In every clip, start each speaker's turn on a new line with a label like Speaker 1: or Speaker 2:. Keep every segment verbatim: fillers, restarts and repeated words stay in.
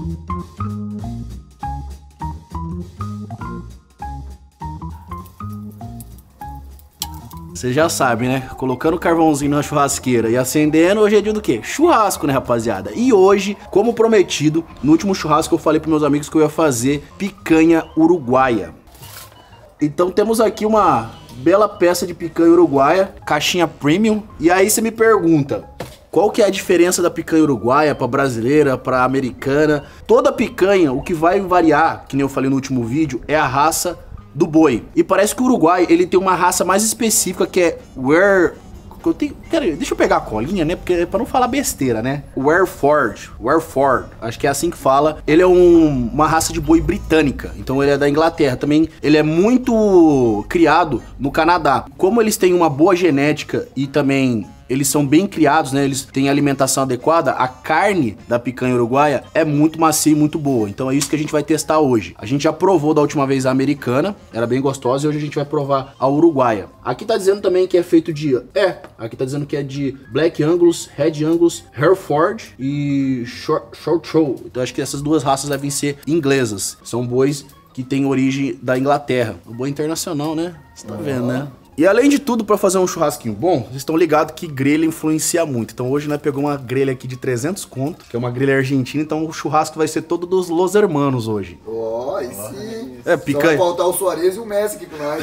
Speaker 1: Você já sabe, né? Colocando o carvãozinho na churrasqueira e acendendo, hoje é dia do quê? Churrasco, né, rapaziada? E hoje, como prometido, no último churrasco eu falei pros meus amigos que eu ia fazer picanha uruguaia. Então temos aqui uma bela peça de picanha uruguaia, caixinha premium. E aí você me pergunta, qual que é a diferença da picanha uruguaia pra brasileira, pra americana? Toda picanha, o que vai variar, que nem eu falei no último vídeo, é a raça do boi. E parece que o Uruguai, ele tem uma raça mais específica que é Ware... Eu tenho... Pera, deixa eu pegar a colinha, né? Porque é pra não falar besteira, né? Wareford. Wareford. Acho que é assim que fala. Ele é um... uma raça de boi britânica. Então ele é da Inglaterra. Também ele é muito criado no Canadá. Como eles têm uma boa genética e também... eles são bem criados, né? Eles têm alimentação adequada. A carne da picanha uruguaia é muito macia e muito boa. Então é isso que a gente vai testar hoje. A gente já provou da última vez a americana, era bem gostosa, e hoje a gente vai provar a uruguaia. Aqui tá dizendo também que é feito de... É, aqui tá dizendo que é de Black Angus, Red Angus, Hereford e Short, Short Show. Então acho que essas duas raças devem ser inglesas. São bois que têm origem da Inglaterra. O boi internacional, né? Você tá vendo, né? E além de tudo, pra fazer um churrasquinho bom, vocês estão ligados que grelha influencia muito. Então hoje nós pegamos uma grelha aqui de trezentos conto, que é uma grelha argentina, então o churrasco vai ser todo dos Los Hermanos hoje.
Speaker 2: Ó, oh, aí sim.
Speaker 1: É, picanha.
Speaker 2: Só vai faltar o Soares e o Messi aqui com nós.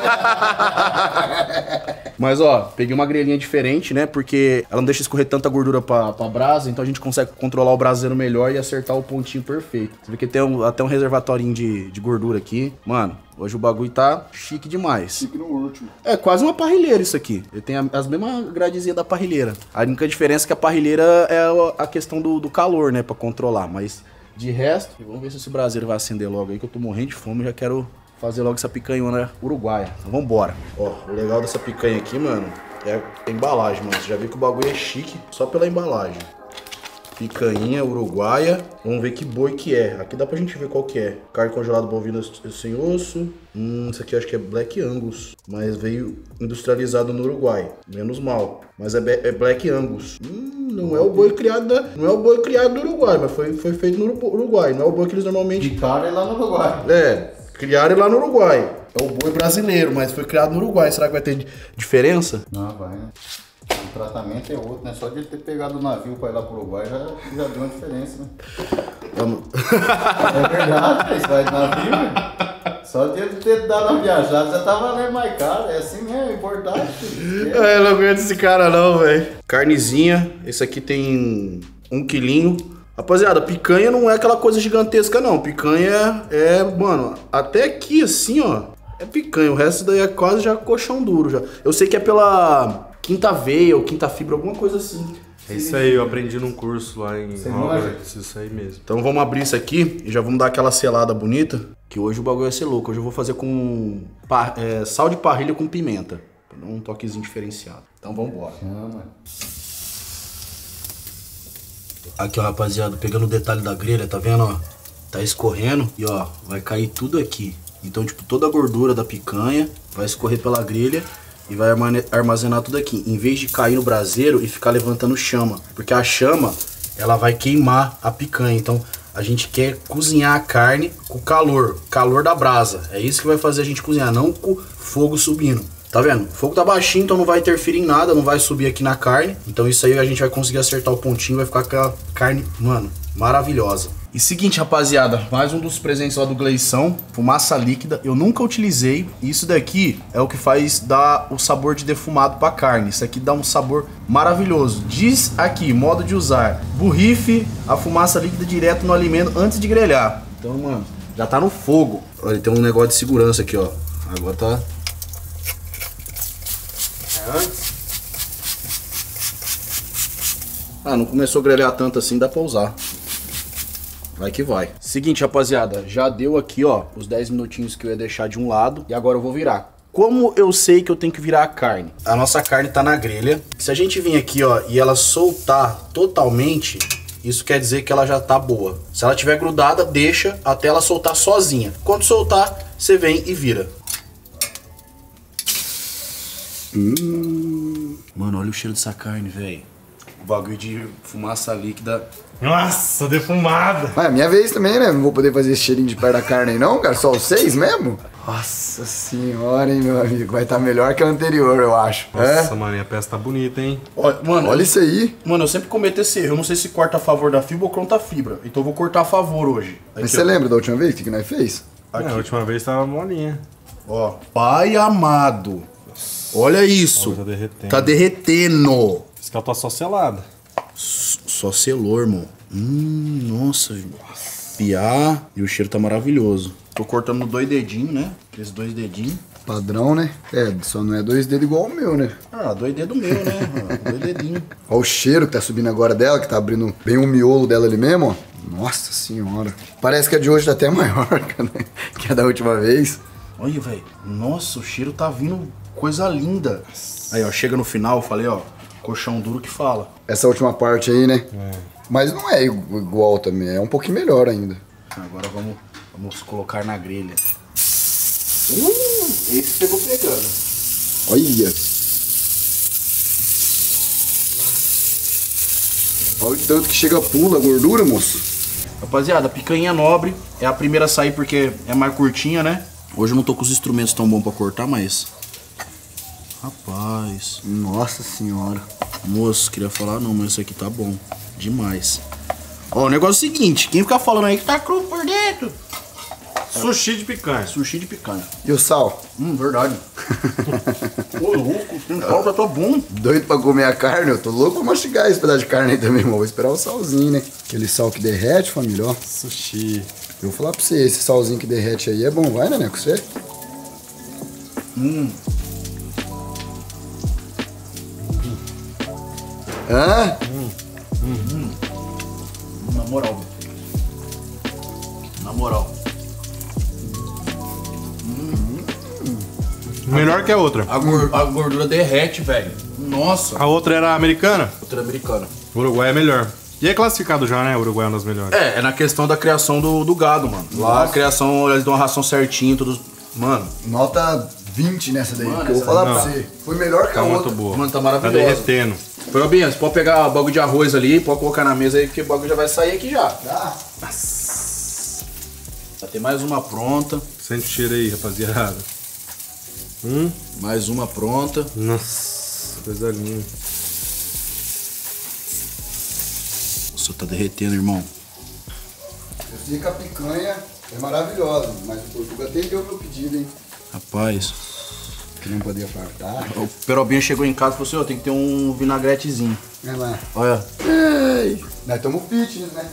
Speaker 1: Mas ó, peguei uma grelhinha diferente, né, porque ela não deixa escorrer tanta gordura pra, pra brasa, então a gente consegue controlar o braseiro melhor e acertar o pontinho perfeito. Você vê que tem um, até um reservatório de, de gordura aqui. Mano, hoje o bagulho tá chique demais.
Speaker 2: Chique no último.
Speaker 1: É quase uma parrilheira isso aqui. Ele tem a, as mesmas gradezinhas da parrilheira. A única diferença é que a parrilheira é a questão do, do calor, né? Pra controlar. Mas de resto, vamos ver se esse braseiro vai acender logo aí, que eu tô morrendo de fome e já quero fazer logo essa picanhona uruguaia. Então vambora. Ó, o legal dessa picanha aqui, mano, é a embalagem, mano. Você já viu que o bagulho é chique só pela embalagem. Picanha uruguaia. Vamos ver que boi que é. Aqui dá pra gente ver qual que é. Carne congelada bovina sem osso. Hum, isso aqui eu acho que é Black Angus. Mas veio industrializado no Uruguai. Menos mal. Mas é, é Black Angus. Hum, não é o boi criado da, não é o boi criado no Uruguai, mas foi, foi feito no Uruguai. Não é o boi que eles normalmente...
Speaker 3: Picaram lá no Uruguai.
Speaker 1: É, criaram lá no Uruguai. É o boi brasileiro, mas foi criado no Uruguai. Será que vai ter diferença?
Speaker 3: Não, vai, né? O tratamento é outro, né? Só de ele ter pegado o navio pra ir lá pro Uruguai já, já deu uma diferença, né?
Speaker 1: Vamos.
Speaker 3: É verdade, né? Isso vai de navio, né? Só de ele ter dado uma viajada já tá valendo mais caro. É assim mesmo, é importante.
Speaker 1: É, eu não aguento esse cara não, velho. Carnezinha, esse aqui tem um quilinho. Rapaziada, picanha não é aquela coisa gigantesca não. Picanha é, mano, até aqui assim, ó, é picanha. O resto daí é quase já colchão duro já. Eu sei que é pela quinta veia ou quinta fibra, alguma coisa assim.
Speaker 4: É isso aí, eu aprendi num curso lá em
Speaker 3: Roberts,
Speaker 4: isso aí mesmo.
Speaker 1: Então vamos abrir isso aqui e já vamos dar aquela selada bonita. Que hoje o bagulho vai ser louco. Hoje eu vou fazer com par, é, sal de parrilha com pimenta. Pra dar um toquezinho diferenciado. Então vamos embora.
Speaker 3: Chama.
Speaker 1: Aqui, ó, rapaziada, pegando o detalhe da grelha, tá vendo, ó? Tá escorrendo e, ó, vai cair tudo aqui. Então, tipo, toda a gordura da picanha vai escorrer pela grelha e vai armazenar tudo aqui. Em vez de cair no braseiro e ficar levantando chama. Porque a chama, ela vai queimar a picanha. Então, a gente quer cozinhar a carne com calor. Calor da brasa. É isso que vai fazer a gente cozinhar, não com fogo subindo. Tá vendo? O fogo tá baixinho, então não vai interferir em nada, não vai subir aqui na carne. Então isso aí a gente vai conseguir acertar o pontinho, vai ficar aquela carne, mano, maravilhosa. E seguinte, rapaziada, mais um dos presentes lá do Gleição, fumaça líquida. Eu nunca utilizei. Isso daqui é o que faz dar o sabor de defumado pra carne. Isso aqui dá um sabor maravilhoso. Diz aqui, modo de usar: borrife a fumaça líquida direto no alimento antes de grelhar. Então, mano, já tá no fogo. Olha, tem um negócio de segurança aqui, ó. Agora tá... Antes. Ah, não começou a grelhar tanto assim, dá pra usar. Vai que vai. Seguinte, rapaziada, já deu aqui, ó, os dez minutinhos que eu ia deixar de um lado. E agora eu vou virar. Como eu sei que eu tenho que virar a carne? A nossa carne tá na grelha. Se a gente vir aqui, ó, e ela soltar totalmente, isso quer dizer que ela já tá boa. Se ela tiver grudada, deixa até ela soltar sozinha. Quando soltar, você vem e vira. Hum. Mano, olha o cheiro dessa carne, velho. bagulho de fumaça líquida.
Speaker 4: Nossa, defumada.
Speaker 2: Mas é minha vez também, né? Não vou poder fazer esse cheirinho de perto da carne aí não, cara. Só os seis mesmo? Nossa senhora, hein, meu amigo. Vai estar melhor que a anterior, eu acho.
Speaker 4: Nossa,
Speaker 2: É?
Speaker 4: mano, e a peça tá bonita, hein?
Speaker 1: Olha, mano,
Speaker 2: Olha isso aí.
Speaker 1: Mano, eu sempre cometo esse erro. Eu não sei se corta a favor da fibra ou contra a fibra. Então eu vou cortar a favor hoje.
Speaker 2: Mas
Speaker 1: Aqui,
Speaker 2: você
Speaker 1: ó.
Speaker 2: lembra da última vez? O que que nós fez?
Speaker 4: É, a última vez tava molinha.
Speaker 1: Ó. Pai amado. Olha isso.
Speaker 4: Tá derretendo.
Speaker 1: Tá derretendo.
Speaker 4: Esse que tá só selada.
Speaker 1: Só selou, irmão. Hum, nossa, velho. Piar. E o cheiro tá maravilhoso. Tô cortando no dois dedinhos, né? Esses dois dedinhos.
Speaker 2: Padrão, né? É, só não é dois dedos igual o meu, né?
Speaker 1: Ah, dois dedos meu, né? Ah, dois dedinhos.
Speaker 2: Olha o cheiro que tá subindo agora dela, que tá abrindo bem o miolo dela ali mesmo, ó. Nossa senhora. Parece que a de hoje tá até maior que a da última vez.
Speaker 1: Olha, velho. Nossa, o cheiro tá vindo coisa linda. Aí, ó, chega no final, eu falei, ó, colchão duro que fala.
Speaker 2: Essa última parte aí, né?
Speaker 4: É.
Speaker 2: Mas não é igu- igual também, é um pouquinho melhor ainda.
Speaker 1: Agora vamos, vamos colocar na grelha. Uh, esse pegou pegando.
Speaker 2: Olha. Olha o tanto que chega pula a gordura, moço.
Speaker 1: Rapaziada, a picanha nobre é a primeira a sair porque é mais curtinha, né? Hoje eu não tô com os instrumentos tão bons pra cortar, mas... Rapaz...
Speaker 2: Nossa senhora.
Speaker 1: Moço, queria falar não, mas isso aqui tá bom. Demais. Ó, o negócio é o seguinte, quem ficar falando aí que tá cru por dentro...
Speaker 4: Sushi de picanha.
Speaker 1: Sushi de picanha.
Speaker 2: E o sal?
Speaker 1: Hum, verdade. Ô, louco, tem falta, tá bom.
Speaker 2: Doido pra comer a carne? Eu tô louco pra mastigar esse pedaço de carne aí também, irmão. Vou esperar o salzinho, né? Aquele sal que derrete, família, ó.
Speaker 4: Sushi.
Speaker 2: Eu vou falar pra você, esse salzinho que derrete aí é bom, vai, né, com você?
Speaker 1: Hum.
Speaker 2: Hã?
Speaker 1: Na moral. Na moral.
Speaker 4: Melhor que a outra.
Speaker 1: A, gor- a gordura derrete, velho. Nossa.
Speaker 4: A outra era americana.
Speaker 1: Outra americana.
Speaker 4: O Uruguai é melhor. E é classificado já, né? O Uruguai é uma das melhores.
Speaker 1: É, é na questão da criação do, do gado, mano. Lá a criação, eles dão uma ração certinho, tudo. Mano,
Speaker 2: Nota vinte nessa daí,
Speaker 1: Mano,
Speaker 2: porque eu vou
Speaker 1: essa
Speaker 2: falar
Speaker 4: não.
Speaker 2: pra você. Foi melhor que
Speaker 4: Tá
Speaker 2: a
Speaker 4: muito
Speaker 2: outra.
Speaker 4: boa.
Speaker 1: Mano, tá
Speaker 4: Tá
Speaker 1: maravilhosa.
Speaker 4: derretendo.
Speaker 1: Foi, Robinho, você pode pegar o bagulho de arroz ali, pode colocar na mesa aí, que o bagulho já vai sair aqui já.
Speaker 2: Tá?
Speaker 1: Já tem mais uma pronta.
Speaker 4: Sente o cheiro aí, rapaziada. Hum?
Speaker 1: Mais uma pronta.
Speaker 4: Nossa, coisa linda.
Speaker 1: Nossa, tá derretendo, irmão.
Speaker 2: Eu sei que a picanha é maravilhosa, mas o Portuga atendeu o meu pedido, hein?
Speaker 1: Rapaz,
Speaker 2: Que não podia faltar.
Speaker 1: o Perobinho chegou em casa e falou assim, ó, tem que ter um vinagretezinho.
Speaker 2: Vai lá.
Speaker 1: Olha.
Speaker 2: Ei! Nós estamos fitness, né?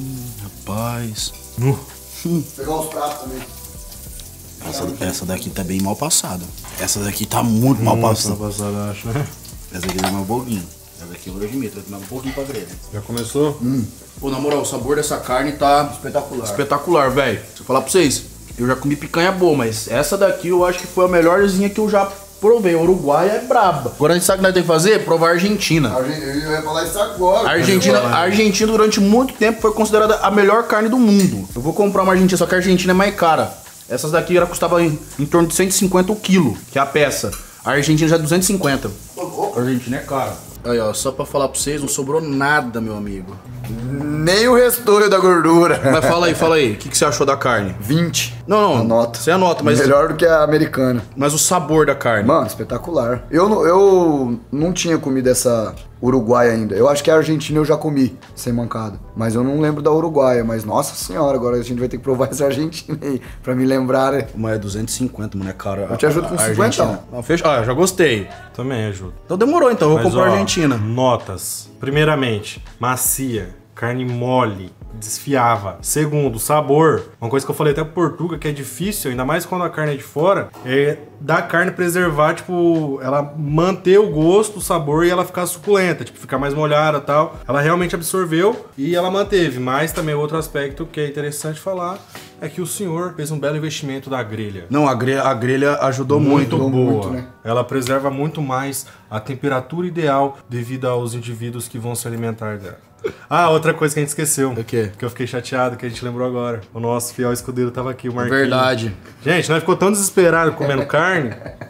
Speaker 1: Rapaz.
Speaker 2: Vou pegar os pratos também.
Speaker 1: Essa, essa daqui tá bem mal passada. Essa daqui tá muito mal
Speaker 4: Nossa,
Speaker 1: passada.
Speaker 4: passada, acho, né?
Speaker 1: Essa aqui é mais um pouquinho. Essa aqui é o de mito, vai tomar um pouquinho pra grelha.
Speaker 4: Já começou?
Speaker 1: Pô, na moral, o sabor dessa carne tá espetacular. Espetacular, velho. Se eu falar pra vocês, eu já comi picanha boa, mas essa daqui eu acho que foi a melhorzinha que eu já provei. A Uruguai é braba. Agora a gente sabe o que nós temos que fazer? Provar a Argentina.
Speaker 2: Argen- Eu ia falar isso agora.
Speaker 1: A Argentina, a Argentina durante muito tempo foi considerada a melhor carne do mundo. Eu vou comprar uma Argentina, só que a Argentina é mais cara. Essas daqui ela custava em, em torno de cento e cinquenta o quilo, que é a peça. A Argentina já é duzentos e cinquenta. A Argentina é cara. Aí, ó, só pra falar pra vocês, não sobrou nada, meu amigo.
Speaker 2: Nem o restolho da gordura.
Speaker 1: Mas fala aí, fala aí, o que, que você achou da carne?
Speaker 2: vinte.
Speaker 1: Não, não,
Speaker 2: Anota.
Speaker 1: você anota, mas,
Speaker 2: Melhor do que a americana.
Speaker 1: mas o sabor da carne.
Speaker 2: Mano, espetacular. Eu, não- eu não tinha comido essa Uruguai ainda. Eu acho que a Argentina eu já comi, sem mancada. Mas eu não lembro da Uruguaia. Mas, nossa senhora, agora a gente vai ter que provar essa Argentina aí. Pra me lembrar, né?
Speaker 1: Mas é duzentos e cinquenta, mano, é caro.
Speaker 2: Eu te ajudo com
Speaker 1: A
Speaker 2: cinquenta.
Speaker 1: Argentina. Não, fechou. Ah, já gostei.
Speaker 4: Também ajuda.
Speaker 1: Então demorou, então, eu vou
Speaker 4: Mas,
Speaker 1: comprar
Speaker 4: ó,
Speaker 1: a Argentina.
Speaker 4: Notas. Primeiramente, macia, carne mole, desfiava. Segundo, sabor. Uma coisa que eu falei até pro Portuga que é difícil, ainda mais quando a carne é de fora, é da carne preservar, tipo, ela manter o gosto, o sabor e ela ficar suculenta, tipo, ficar mais molhada e tal. Ela realmente absorveu e ela manteve. Mas também outro aspecto que é interessante falar é que o senhor fez um belo investimento da grelha.
Speaker 1: Não, a grelha, a grelha ajudou muito.
Speaker 4: Muito boa.
Speaker 2: muito, né?
Speaker 4: Ela preserva muito mais a temperatura ideal devido aos indivíduos que vão se alimentar dela. Ah, outra coisa que a gente esqueceu.
Speaker 1: O quê?
Speaker 4: Que eu fiquei chateado, que a gente lembrou agora. O nosso fiel escudeiro tava aqui, o Marquinhos.
Speaker 1: Verdade.
Speaker 4: Gente, nós ficou tão desesperado comendo carne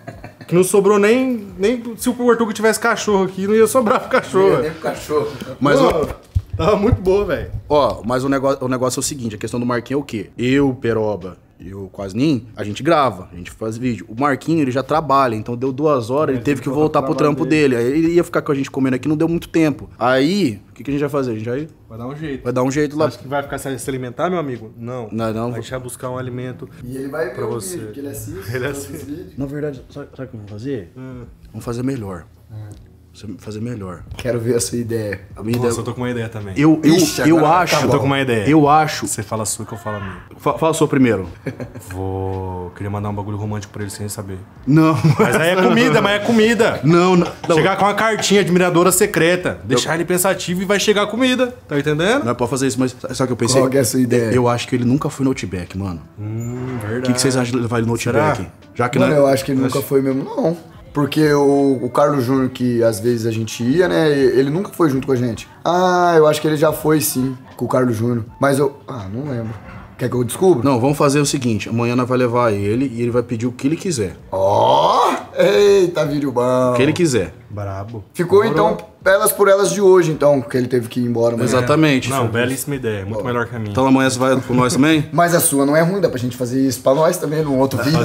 Speaker 4: Que não sobrou nem, nem... Se o Portuga tivesse cachorro aqui, não ia sobrar pro cachorro.
Speaker 2: Nem pro cachorro.
Speaker 1: Mas,
Speaker 4: Pô,
Speaker 1: ó,
Speaker 4: tava muito boa, velho.
Speaker 1: ó, mas o negócio, o negócio é o seguinte, a questão do Marquinhos é o quê? Eu, Peroba e o Quasnin, a gente grava, a gente faz vídeo. O Marquinhos, ele já trabalha, então deu duas horas, ele teve que voltar pro trampo dele. Aí ele ia ficar com a gente comendo aqui, não deu muito tempo. Aí, o que, que a gente vai fazer? A gente vai,
Speaker 4: Vai dar um jeito.
Speaker 1: vai dar um jeito lá.
Speaker 4: Acho que vai ficar sem se alimentar, meu amigo? Não.
Speaker 1: Não, não.
Speaker 4: A gente vai buscar um alimento.
Speaker 2: E ele vai ver
Speaker 4: Pra
Speaker 2: o
Speaker 4: você.
Speaker 2: vídeo, porque ele assiste.
Speaker 4: Ele
Speaker 2: todos os
Speaker 4: assiste.
Speaker 2: vídeos.
Speaker 1: Na verdade, sabe, sabe o que vamos fazer?
Speaker 4: Hum.
Speaker 1: Vamos fazer melhor. Fazer melhor.
Speaker 2: Quero ver a sua ideia.
Speaker 1: A minha
Speaker 4: Nossa,
Speaker 1: ideia...
Speaker 4: eu tô com uma ideia também.
Speaker 1: Eu, eu,
Speaker 2: Ixi,
Speaker 1: eu
Speaker 2: agora vai
Speaker 1: acho...
Speaker 2: ficar
Speaker 4: Eu tô com uma ideia.
Speaker 1: Eu acho...
Speaker 4: Você fala a sua que eu falo a minha.
Speaker 1: Fa- Fala a sua primeiro.
Speaker 4: Vou... Queria mandar um bagulho romântico pra ele sem ele saber.
Speaker 1: Não.
Speaker 4: Mas aí é comida, mas é comida.
Speaker 1: Não, não. não.
Speaker 4: Chegar com uma cartinha admiradora secreta. Deixar ele pensativo e vai chegar a comida. Tá entendendo?
Speaker 1: Não é pra fazer isso, mas sabe o que eu pensei?
Speaker 2: Qual que é a sua ideia?
Speaker 1: Eu acho que ele nunca foi no Outback, mano.
Speaker 4: Hum,
Speaker 1: O
Speaker 4: verdade.
Speaker 1: que, que vocês acham de levar ele no
Speaker 4: Será?
Speaker 1: Outback? Já que
Speaker 2: Mano,
Speaker 1: não
Speaker 2: eu acho que ele nunca foi mesmo, não. Porque o, o Carlos Júnior, que às vezes a gente ia, né? Ele nunca foi junto com a gente. Ah, eu acho que ele já foi sim, com o Carlos Júnior. Mas eu. Ah, não lembro. Quer que eu descubra?
Speaker 1: Não, vamos fazer o seguinte: amanhã nós vai levar ele e ele vai pedir o que ele quiser.
Speaker 2: Ó! Eita, vídeo bom.
Speaker 1: O que ele quiser.
Speaker 4: Brabo.
Speaker 2: Ficou
Speaker 4: Demorou.
Speaker 2: então elas por elas de hoje, então, que ele teve que ir embora. Mas,
Speaker 1: Exatamente.
Speaker 4: Não, belíssima ideia. Muito melhor que a minha.
Speaker 1: Então amanhã você vai com nós também?
Speaker 2: mas a sua não é ruim, dá pra gente fazer isso pra nós também num outro vídeo.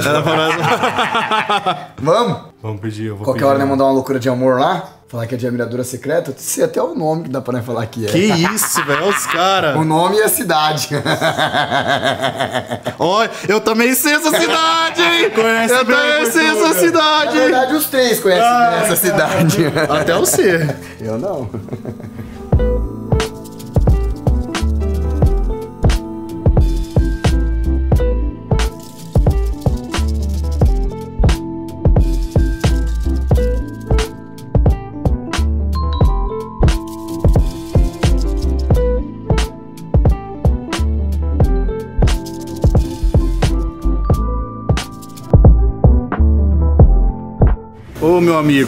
Speaker 2: Vamos?
Speaker 4: Vamos pedir, eu vou
Speaker 2: Qualquer
Speaker 4: pedir.
Speaker 2: hora, né, mandar uma loucura de amor lá? Falar que é de admiradora secreta? Eu sei até o nome que dá pra nós falar que é.
Speaker 1: Que isso, velho. Os caras.
Speaker 2: O nome e a cidade.
Speaker 1: Ó, eu também sei essa cidade, hein?
Speaker 4: Conhece
Speaker 1: eu
Speaker 4: bem,
Speaker 1: também sei
Speaker 4: Portuga.
Speaker 1: essa
Speaker 2: Na
Speaker 1: cidade, hein?
Speaker 2: verdade, os três conhecem essa cidade.
Speaker 1: Até você.
Speaker 2: Eu não.
Speaker 1: Ô, meu amigo,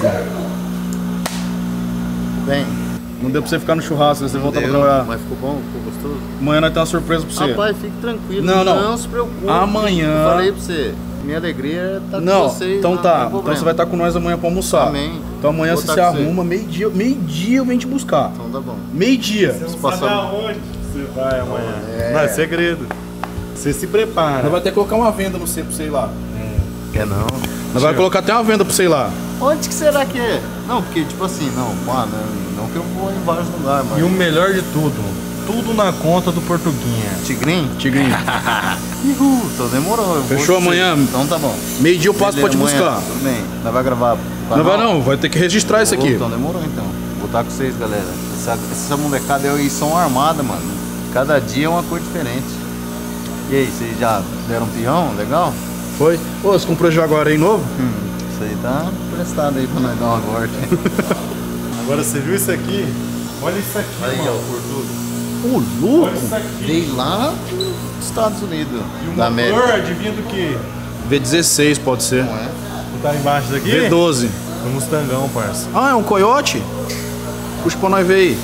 Speaker 3: Bem,
Speaker 1: não deu pra você ficar no churrasco, você voltar pra
Speaker 3: deu,
Speaker 1: trabalhar.
Speaker 3: mas ficou bom, ficou gostoso.
Speaker 1: Amanhã nós temos uma surpresa pra você.
Speaker 3: Rapaz, fique tranquilo,
Speaker 1: Não,
Speaker 3: não,
Speaker 1: não.
Speaker 3: se preocupe.
Speaker 1: Amanhã-
Speaker 3: Eu falei pra você, minha alegria é estar
Speaker 1: Não,
Speaker 3: com vocês.
Speaker 1: então
Speaker 3: não
Speaker 1: tá.
Speaker 3: tem
Speaker 1: Então
Speaker 3: problema.
Speaker 1: você vai estar com nós amanhã pra almoçar.
Speaker 3: Amém.
Speaker 1: Então amanhã
Speaker 3: Vou
Speaker 1: você
Speaker 3: tá
Speaker 1: se
Speaker 3: com você.
Speaker 1: arruma, meio-dia, meio-dia eu venho te buscar.
Speaker 3: Então tá bom.
Speaker 1: Meio-dia.
Speaker 4: Você não
Speaker 3: Passou-
Speaker 4: sabe aonde você vai amanhã. Não, é segredo. Você se prepara.
Speaker 1: Nós vai ter que colocar uma venda no C pra você ir lá.
Speaker 3: Quer não?
Speaker 1: Nós vai colocar até uma venda pra você ir lá.
Speaker 3: Onde que será que é? Não, porque tipo assim, não, mano, não que eu vou em vários lugares,
Speaker 4: E
Speaker 3: mas...
Speaker 4: o melhor de tudo, tudo na conta do Portuguinha.
Speaker 3: Tigrinho?
Speaker 1: Tigrinho.
Speaker 3: Uhul, então demorou. eu vou
Speaker 1: Fechou
Speaker 3: te dizer.
Speaker 1: amanhã?
Speaker 3: Então tá bom.
Speaker 1: Meio-dia eu passo pra te
Speaker 3: Beleza, amanhã,
Speaker 1: buscar.
Speaker 3: Tudo bem, nós vai gravar. pro
Speaker 1: Não vai
Speaker 3: canal?
Speaker 1: não, vai ter que registrar isso
Speaker 3: Ô,
Speaker 1: aqui.
Speaker 3: Então demorou então. Vou estar com vocês, galera. Essa, essa molecada aí são armada, mano. Cada dia é uma cor diferente. E aí, vocês já deram um peão? Legal?
Speaker 1: Foi? Ô, você comprou Jaguar aí novo?
Speaker 3: Hum, isso aí tá emprestado aí pra nós dar uma volta.
Speaker 4: Agora você viu isso aqui? Olha isso aqui,
Speaker 3: Aí, ó,
Speaker 4: mano.
Speaker 3: por tudo.
Speaker 1: Ô,
Speaker 4: Olha
Speaker 1: louco.
Speaker 4: isso aqui.
Speaker 3: Veio lá dos Estados Unidos,
Speaker 4: E o
Speaker 3: da
Speaker 4: motor,
Speaker 3: América.
Speaker 4: adivinha do que?
Speaker 1: V dezesseis pode ser.
Speaker 3: Não é?
Speaker 4: Não tá embaixo daqui?
Speaker 1: V doze.
Speaker 4: É um Mustangão, parça.
Speaker 1: Ah, é um Coyote? Puxa pra nós ver aí.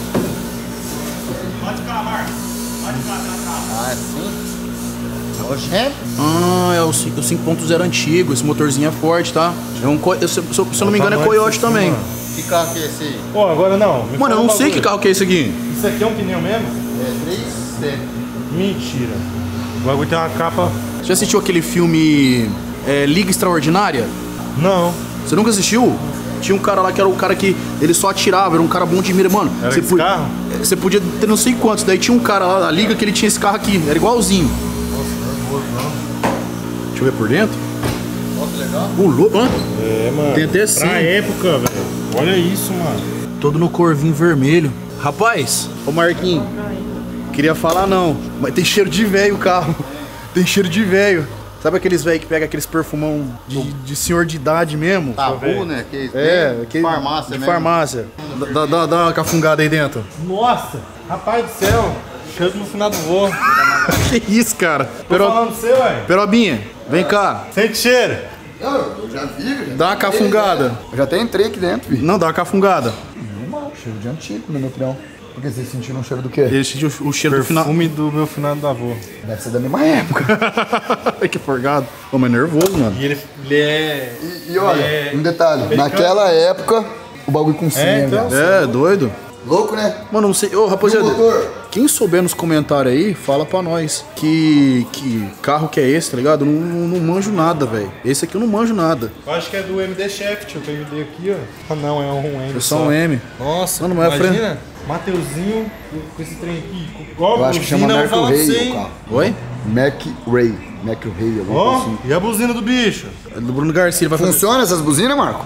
Speaker 3: Ah, é assim? Oxê.
Speaker 1: Ah, é o cinco ponto zero antigo. Esse motorzinho é forte, tá? É um co... se, se, se eu não me engano é Coyote também.
Speaker 3: Que carro que é esse aí?
Speaker 4: Pô, agora não. me
Speaker 1: Mano, eu
Speaker 4: fala
Speaker 1: não
Speaker 4: um
Speaker 1: sei que
Speaker 4: bagulho.
Speaker 1: carro que é esse aqui.
Speaker 4: Isso aqui é um pneu mesmo?
Speaker 3: É três sete.
Speaker 4: Mentira. O bagulho tem uma capa...
Speaker 1: Você já assistiu aquele filme é, Liga Extraordinária?
Speaker 4: Não.
Speaker 1: Você nunca assistiu? Tinha um cara lá que era o cara que ele só atirava, era um cara bom de mira. Mano,
Speaker 4: Era
Speaker 1: você,
Speaker 4: esse
Speaker 1: po-
Speaker 4: carro?
Speaker 1: é, você podia ter não sei quantos. Daí tinha um cara lá da Liga que ele tinha esse carro aqui. Era igualzinho. Deixa eu ver por dentro.
Speaker 3: Olha que legal.
Speaker 1: O louco, hã?
Speaker 4: É, mano.
Speaker 1: Tem até sim.
Speaker 4: Pra época, velho. Olha isso, mano.
Speaker 1: Todo no corvinho vermelho. Rapaz, ô Marquinhos, queria falar não, mas tem cheiro de velho o carro. Tem cheiro de velho. Sabe aqueles velhos que pegam aqueles perfumão de, de senhor de idade mesmo?
Speaker 3: Tabu, né? Que
Speaker 1: É,
Speaker 3: bem
Speaker 1: aquele
Speaker 3: farmácia
Speaker 1: de
Speaker 3: mesmo.
Speaker 1: farmácia. Dá, dá, dá uma cafungada aí dentro.
Speaker 4: Nossa, rapaz do céu. Cheiro no final do voo.
Speaker 1: Que isso, cara?
Speaker 4: Tô
Speaker 1: Pero...
Speaker 4: falando pra você, ué.
Speaker 1: Perobinha, vem cá.
Speaker 4: Sente cheiro.
Speaker 2: Não, eu já vi, já
Speaker 1: Dá uma cafungada.
Speaker 2: Eu já até entrei aqui dentro, vi.
Speaker 1: Não, dá uma cafungada.
Speaker 2: Normal, cheiro de antigo, na minha opinião. Porque vocês sentiram o cheiro do quê?
Speaker 1: Ele sentiu o cheiro do final.
Speaker 4: Perfume do meu finado avô.
Speaker 2: Deve ser da mesma época.
Speaker 1: Ai, que forgado. Pô, mas nervoso, mano.
Speaker 4: E ele, ele é...
Speaker 2: E, e olha,
Speaker 4: ele é
Speaker 2: um detalhe.
Speaker 4: americano.
Speaker 2: Naquela época, o bagulho com senha,
Speaker 4: É, então.
Speaker 2: velho.
Speaker 1: É, doido.
Speaker 2: Louco, né?
Speaker 1: Mano, não sei. Ô, rapaziada,
Speaker 2: E o motor?
Speaker 1: quem souber nos comentários aí, fala pra nós. Que, que carro que é esse, tá ligado? Eu não, não, não manjo nada, velho. Esse aqui eu não manjo nada.
Speaker 4: Eu acho que é do M D Shaft, o que eu dei aqui, ó. Ah, não, é um M.
Speaker 1: É só um M.
Speaker 4: Nossa,
Speaker 1: Mano, mas é
Speaker 4: imagina, Mateuzinho com esse trem aqui. Igual
Speaker 2: Eu
Speaker 4: a
Speaker 2: acho que chama
Speaker 4: buzina, eu vou falar pra
Speaker 2: Mercury
Speaker 4: você,
Speaker 2: o
Speaker 4: hein.
Speaker 2: carro.
Speaker 1: Oi?
Speaker 2: Mac Ray. Mac Ray, alguma
Speaker 4: Ó,
Speaker 2: coisa assim.
Speaker 4: e a buzina do bicho?
Speaker 1: É do Bruno Garcia, ele vai fazer.
Speaker 2: Funciona essas buzinas, Marco?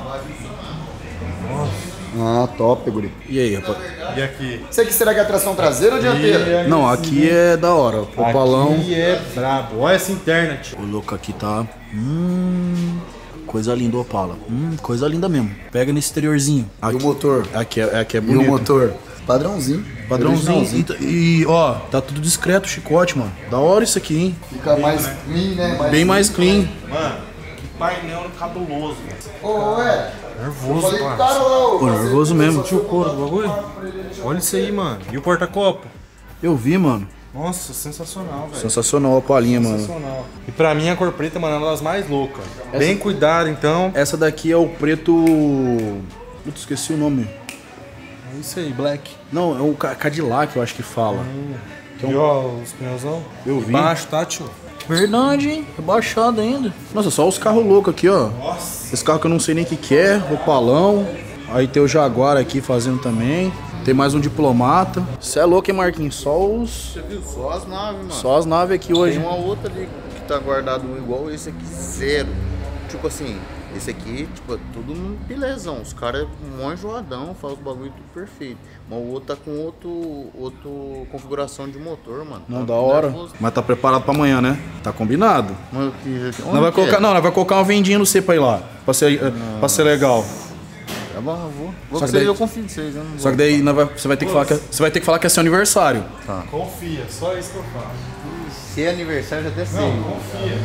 Speaker 2: Ah, top, guri.
Speaker 1: E aí, rapaz?
Speaker 4: E aqui?
Speaker 2: Isso aqui será que é tração traseira ou dianteira?
Speaker 4: E
Speaker 1: Não, aqui é da hora. O palão.
Speaker 4: Aqui é brabo. Olha essa interna, tio.
Speaker 1: O louco aqui tá. Hum. Coisa linda, Opala. Hum, coisa linda mesmo. Pega nesse exteriorzinho.
Speaker 2: E
Speaker 1: Aqui,
Speaker 2: o motor?
Speaker 1: aqui é, aqui é
Speaker 2: E
Speaker 1: bonito.
Speaker 2: o motor? Padrãozinho.
Speaker 1: Padrãozinho.
Speaker 2: Originalzinho.
Speaker 1: E, e, ó, tá tudo discreto o chicote, mano. Da hora isso aqui, hein?
Speaker 2: Fica mais clean, né? Mais
Speaker 1: Bem mais clean.
Speaker 4: Mano, que painel cabuloso, velho.
Speaker 2: Ô, ué. Eu
Speaker 4: Nervoso,
Speaker 2: falei pro
Speaker 4: mano.
Speaker 2: cara lá, ô.
Speaker 1: Pô, nervoso mesmo.
Speaker 4: Sentiu o couro do bagulho? Olha isso aí, mano. E o porta-copo?
Speaker 1: Eu vi, mano.
Speaker 4: Nossa, sensacional, velho.
Speaker 1: Sensacional a palinha, mano.
Speaker 4: Sensacional. E pra mim a cor preta, mano, é uma das mais loucas. Bem cuidado, então.
Speaker 1: Essa daqui é o preto. Putz, esqueci o nome.
Speaker 4: É isso aí, black.
Speaker 1: Não, é o Ca- Cadillac, eu acho que fala.
Speaker 4: E ó, os pneuzão?
Speaker 1: Eu vi.
Speaker 4: Baixo, tá, tio?
Speaker 1: Verdade, hein? Rebaixado ainda. Nossa, só os carros loucos aqui, ó.
Speaker 4: Nossa.
Speaker 1: Esse carro que eu não sei nem o que, que é, o Palão. Aí tem o Jaguar aqui fazendo também. Tem mais um diplomata. Cê é louco, hein, Marquinhos? Só os.
Speaker 3: Você viu? Só as naves, mano.
Speaker 1: Só as naves aqui hoje.
Speaker 3: Tem uma outra ali que tá guardado igual esse aqui, zero. Tipo assim, esse aqui, tipo, é tudo belezão. Os caras mó enjoadão, faz os bagulho tudo perfeito. Mas o outro tá com outro, outro configuração de motor, mano.
Speaker 1: Não,
Speaker 3: Tá
Speaker 1: da hora.
Speaker 3: nervoso.
Speaker 1: Mas tá preparado pra amanhã, né? Tá combinado.
Speaker 3: Mano, que- onde
Speaker 1: Nós vai
Speaker 3: que
Speaker 1: colocar,
Speaker 3: é?
Speaker 1: não, nós vai colocar uma vendinha no C pra ir lá. Pra ser, pra ser legal.
Speaker 3: Tá bom, eu vou.
Speaker 1: Só
Speaker 3: Vocês,
Speaker 1: que daí-
Speaker 3: eu confio em vocês, eu não
Speaker 1: Só
Speaker 3: vou.
Speaker 1: que daí nós vai- você, vai ter que falar que, é- você vai ter que falar que é seu aniversário.
Speaker 4: Confia, só isso que eu falo.
Speaker 3: Se é aniversário, já até sei.
Speaker 4: Não, confia.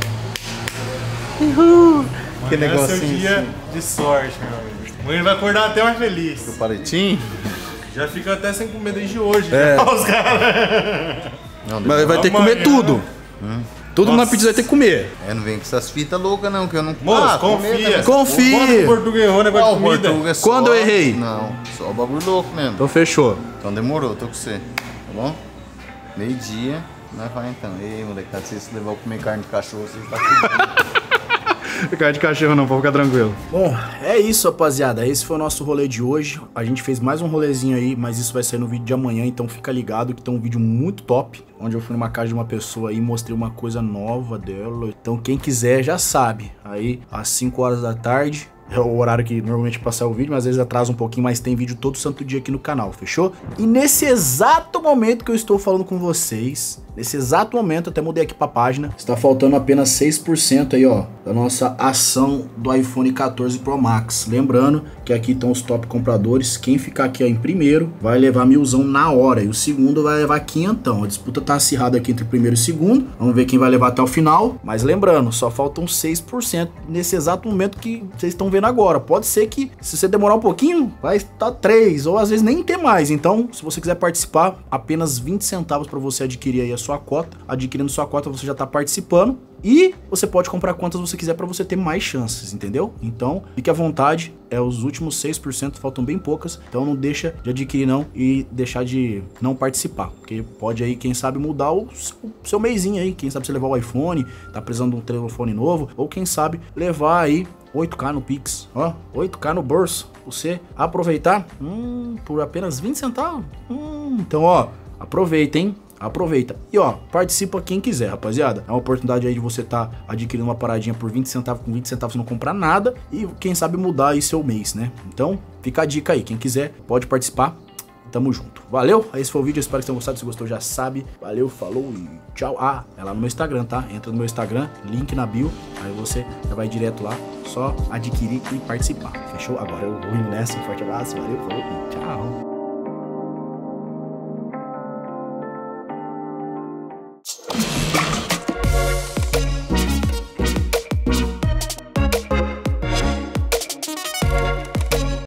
Speaker 3: Que
Speaker 4: Amanhã é seu
Speaker 3: negocinho
Speaker 4: dia
Speaker 3: assim.
Speaker 4: de sorte, meu amigo. Amanhã ele vai acordar até mais feliz.
Speaker 3: Paletinho?
Speaker 4: Já fica até sem comer desde hoje.
Speaker 1: É.
Speaker 4: já, Os caras.
Speaker 3: Não,
Speaker 1: Mas vai ter que comer
Speaker 4: Amanhã-
Speaker 1: tudo. Tudo na
Speaker 4: Nossa.
Speaker 1: pizza vai ter que comer.
Speaker 3: É, não vem com essas fitas loucas não, que eu não...
Speaker 4: Moço,
Speaker 3: Ah, comer
Speaker 4: confia.
Speaker 3: também.
Speaker 1: Confia.
Speaker 4: Quando o Portugal errou, negócio
Speaker 3: Qual
Speaker 4: de comida.
Speaker 3: Portuga é só-
Speaker 1: Quando eu errei?
Speaker 3: Não, só o bagulho louco mesmo.
Speaker 1: Então fechou.
Speaker 3: Então demorou, tô com você, tá bom? Meio-dia, nós vai então. Ei, molecada, se vocês levar eu comer carne de cachorro, vocês tá fudido.
Speaker 1: Ficar de cachorro não, pode ficar tranquilo. Bom, é isso, rapaziada. Esse foi o nosso rolê de hoje. A gente fez mais um rolezinho aí, mas isso vai sair no vídeo de amanhã, então fica ligado que tem um vídeo muito top, onde eu fui numa casa de uma pessoa aí e mostrei uma coisa nova dela. Então quem quiser já sabe. Aí, às cinco horas da tarde, é o horário que normalmente passa o vídeo, mas às vezes atrasa um pouquinho, mas tem vídeo todo santo dia aqui no canal, fechou? E nesse exato momento que eu estou falando com vocês, nesse exato momento, até mudei aqui pra página, está faltando apenas seis por cento aí, ó, da nossa ação do iPhone quatorze Pro Max. Lembrando que aqui estão os top compradores, quem ficar aqui ó, em primeiro vai levar milzão na hora, e o segundo vai levar quinhentão. A disputa tá acirrada aqui entre o primeiro e o segundo, vamos ver quem vai levar até o final, mas lembrando, só faltam seis por cento nesse exato momento que vocês estão vendo agora. Pode ser que, se você demorar um pouquinho, vai estar três, ou às vezes nem ter mais. Então, se você quiser participar, apenas vinte centavos para você adquirir aí a sua cota. Adquirindo sua cota, você já tá participando. E você pode comprar quantas você quiser para você ter mais chances, entendeu? Então, fique à vontade. É os últimos seis por cento, faltam bem poucas. Então não deixa de adquirir não e deixar de não participar. Porque pode aí, quem sabe, mudar o seu mêsinho aí. Quem sabe você levar o iPhone, tá precisando de um telefone novo. Ou quem sabe levar aí oito K no Pix, ó, oito K no bolso. Você aproveitar hum, por apenas vinte centavos. Hum, então, ó, aproveita, hein? Aproveita. E ó, participa quem quiser, rapaziada. É uma oportunidade aí de você tá adquirindo uma paradinha por vinte centavos. Com vinte centavos você não comprar nada. E quem sabe mudar aí seu mês, né? Então, fica a dica aí. Quem quiser, pode participar. Tamo junto. Valeu? Esse foi o vídeo. Espero que tenham gostado. Se gostou, já sabe. Valeu, falou e tchau. Ah, é lá no meu Instagram, tá? Entra no meu Instagram, link na bio. Aí você já vai direto lá. Só adquirir e participar. Fechou? Agora eu vou indo nessa. Um forte abraço. Valeu, falou e tchau.